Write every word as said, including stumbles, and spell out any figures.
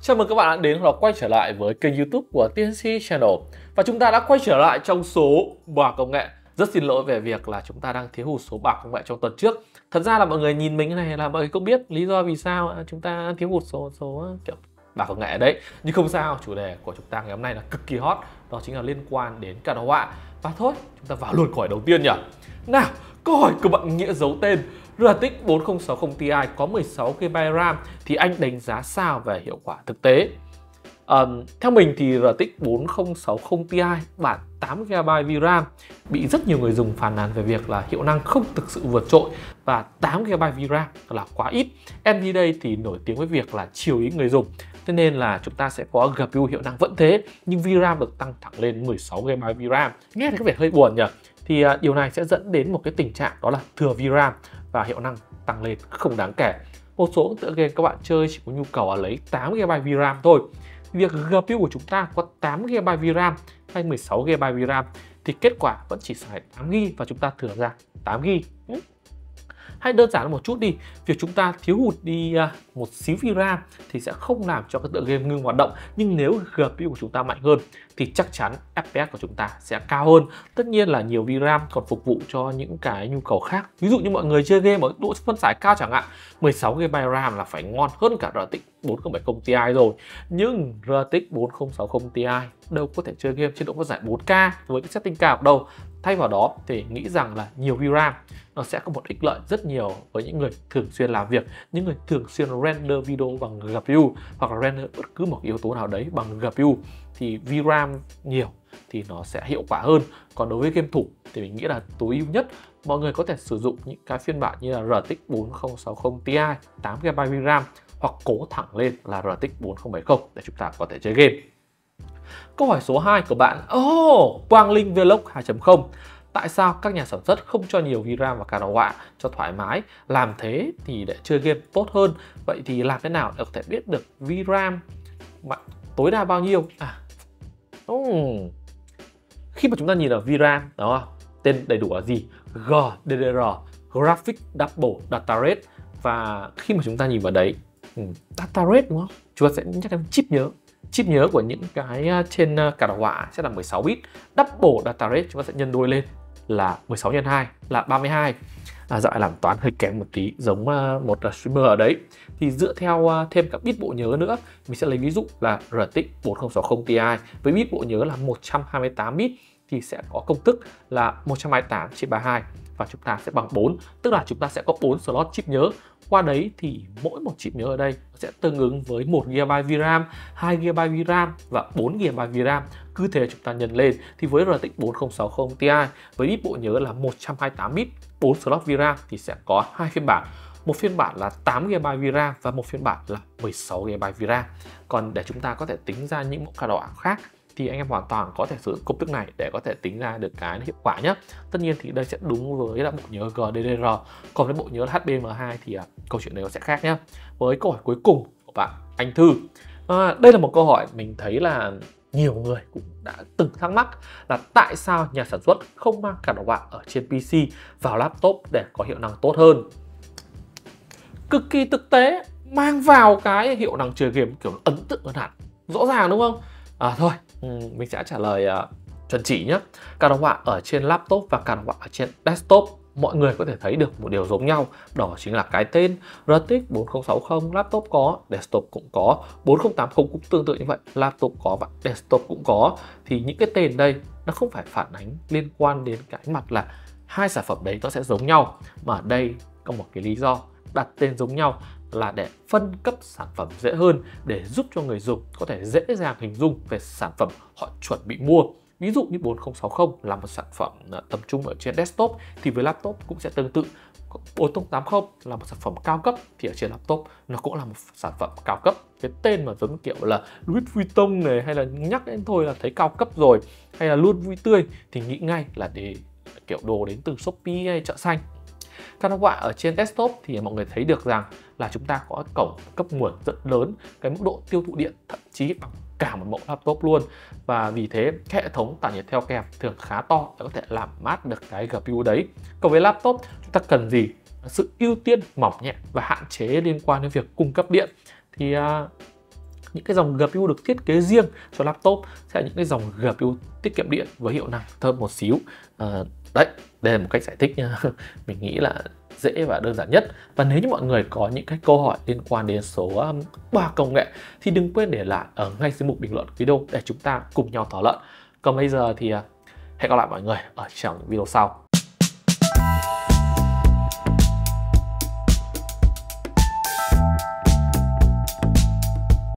Chào mừng các bạn đã đến hoặc quay trở lại với kênh YouTube của tê en xê Channel. Và chúng ta đã quay trở lại trong số ba công nghệ. Rất xin lỗi về việc là chúng ta đang thiếu hụt số ba công nghệ trong tuần trước. Thật ra là mọi người nhìn mình cái này là mọi người cũng biết lý do vì sao chúng ta thiếu hụt số số kiểu ba công nghệ đấy. Nhưng không sao, chủ đề của chúng ta ngày hôm nay là cực kỳ hot, đó chính là liên quan đến card đồ họa. Và thôi, chúng ta vào luôn câu hỏi đầu tiên nhỉ. Nào, câu hỏi của bạn nghĩa giấu tên. rờ tê ích bốn không sáu không Ti có mười sáu gi ga bai RAM thì anh đánh giá sao về hiệu quả thực tế? Um, theo mình thì rờ tê ích bốn không sáu không Ti bản tám gi ga bai vi RAM bị rất nhiều người dùng phàn nàn về việc là hiệu năng không thực sự vượt trội và tám gi ga bai vi RAM là quá ít. en vê đây thì nổi tiếng với việc là chiều ý người dùng, cho nên là chúng ta sẽ có giê pê u hiệu năng vẫn thế nhưng vi RAM được tăng thẳng lên mười sáu gi ga bai vi RAM. Nghe thì có vẻ hơi buồn nhỉ. Thì uh, điều này sẽ dẫn đến một cái tình trạng đó là thừa vi RAM và hiệu năng tăng lên không đáng kể. Một số tựa game các bạn chơi chỉ có nhu cầu là lấy tám gi ga bai vi RAM thôi. Việc giê pê u của chúng ta có tám gi ga bai vi RAM hay mười sáu gi ga bai vi RAM thì kết quả vẫn chỉ xài tám gi ga bai và chúng ta thừa ra tám gi ga bai. Hay đơn giản một chút đi, việc chúng ta thiếu hụt đi một xíu vi RAM thì sẽ không làm cho cái tựa game ngưng hoạt động. Nhưng nếu giê pê u của chúng ta mạnh hơn thì chắc chắn ép pê ét của chúng ta sẽ cao hơn. Tất nhiên là nhiều vi RAM còn phục vụ cho những cái nhu cầu khác. Ví dụ như mọi người chơi game ở độ phân giải cao chẳng hạn, mười sáu gi ga bai RAM là phải ngon hơn cả rờ tê ích bốn không bảy không Ti rồi. Nhưng rờ tê ích bốn không sáu không Ti đâu có thể chơi game trên độ phân giải bốn K với cái setting cao đâu. Thay vào đó thì nghĩ rằng là nhiều vi RAM nó sẽ có một ích lợi rất nhiều với những người thường xuyên làm việc, những người thường xuyên render video bằng giê pê u hoặc là render bất cứ một yếu tố nào đấy bằng giê pê u thì vi RAM nhiều thì nó sẽ hiệu quả hơn. Còn đối với game thủ thì mình nghĩ là tối ưu nhất mọi người có thể sử dụng những cái phiên bản như là rờ tê ích bốn không sáu không Ti tám gi ga bai vi RAM hoặc cố thẳng lên là rờ tê ích bốn không bảy không để chúng ta có thể chơi game. Câu hỏi số hai của bạn, oh, Quang Linh Vlog hai chấm không. Tại sao các nhà sản xuất không cho nhiều vi RAM và card đồ họa cho thoải mái? Làm thế thì để chơi game tốt hơn. Vậy thì làm thế nào để có thể biết được vi RAM tối đa bao nhiêu? À, oh. Khi mà chúng ta nhìn ở vi RAM, đó tên đầy đủ là gì? giê đê đê rờ, Graphic Double Data Rate. Và khi mà chúng ta nhìn vào đấy, Data Rate đúng không? Chúng ta sẽ nhắc đến chip nhớ. Chip nhớ của những cái trên card đồ họa sẽ là mười sáu bit. Double Data Rate chúng ta sẽ nhân đôi lên là mười sáu nhân hai là ba mươi hai. À, dạo làm toán hơi kém một tí, giống một streamer ở đấy. Thì dựa theo thêm các bit bộ nhớ nữa, mình sẽ lấy ví dụ là rờ tê ích bốn không sáu không Ti với bit bộ nhớ là một trăm hai mươi tám bit thì sẽ có công thức là một trăm hai mươi tám chia ba mươi hai và chúng ta sẽ bằng bốn, tức là chúng ta sẽ có bốn slot chip nhớ. Qua đấy thì mỗi một chip nhớ ở đây sẽ tương ứng với một gi ga bai vi RAM, hai gi ga bai vi RAM và bốn gi ga bai vi RAM. Cứ thế chúng ta nhân lên thì với rờ tê ích bốn không sáu không Ti với bit bộ nhớ là một trăm hai mươi tám bit, bốn slot vi RAM thì sẽ có hai phiên bản. Một phiên bản là tám gi ga bai vi RAM và một phiên bản là mười sáu gi ga bai vi RAM. Còn để chúng ta có thể tính ra những mẫu card đồ họa khác thì anh em hoàn toàn có thể sử dụng công thức này để có thể tính ra được cái hiệu quả nhé. Tất nhiên thì đây sẽ đúng với là bộ nhớ giê đê đê rờ, còn với bộ nhớ hát bê em hai thì uh, câu chuyện này nó sẽ khác nhé. Với câu hỏi cuối cùng của bạn Anh Thư, à, đây là một câu hỏi mình thấy là nhiều người cũng đã từng thắc mắc là tại sao nhà sản xuất không mang card đồ họa ở trên pê xê vào laptop để có hiệu năng tốt hơn. Cực kỳ thực tế, mang vào cái hiệu năng chơi game kiểu ấn tượng hơn hẳn, rõ ràng đúng không? À, thôi, mình sẽ trả lời uh, chuẩn chỉ nhé. Card đồ họa ở trên laptop và card đồ họa ở trên desktop, mọi người có thể thấy được một điều giống nhau, đó chính là cái tên. rờ tê ích bốn không sáu không laptop có, desktop cũng có. bốn không tám không cũng tương tự như vậy, laptop có và desktop cũng có. Thì những cái tên đây nó không phải phản ánh liên quan đến cái mặt là hai sản phẩm đấy nó sẽ giống nhau, mà ở đây có một cái lý do đặt tên giống nhau là để phân cấp sản phẩm dễ hơn, để giúp cho người dùng có thể dễ dàng hình dung về sản phẩm họ chuẩn bị mua. Ví dụ như bốn không sáu không là một sản phẩm tầm trung ở trên desktop thì với laptop cũng sẽ tương tự. bốn không tám không là một sản phẩm cao cấp thì ở trên laptop nó cũng là một sản phẩm cao cấp. Cái tên mà giống kiểu là Louis Vuitton này, hay là nhắc đến thôi là thấy cao cấp rồi, hay là luôn vui tươi thì nghĩ ngay là để kiểu đồ đến từ Shopee hay Chợ Xanh. Card đồ họa ở trên desktop thì mọi người thấy được rằng là chúng ta có cổng cấp nguồn rất lớn, cái mức độ tiêu thụ điện thậm chí bằng cả một mẫu laptop luôn. Và vì thế hệ thống tản nhiệt theo kèm thường khá to để có thể làm mát được cái giê pê u đấy. Còn với laptop chúng ta cần gì? Sự ưu tiên mỏng nhẹ và hạn chế liên quan đến việc cung cấp điện. Thì uh, những cái dòng giê pê u được thiết kế riêng cho laptop sẽ là những cái dòng giê pê u tiết kiệm điện với hiệu năng thấp một xíu. À, đấy, đây là một cách giải thích nha. Mình nghĩ là dễ và đơn giản nhất. Và nếu như mọi người có những cái câu hỏi liên quan đến số um, ba công nghệ thì đừng quên để lại ở ngay dưới mục bình luận video để chúng ta cùng nhau thảo luận. Còn bây giờ thì uh, hẹn gặp lại mọi người ở trong những video sau.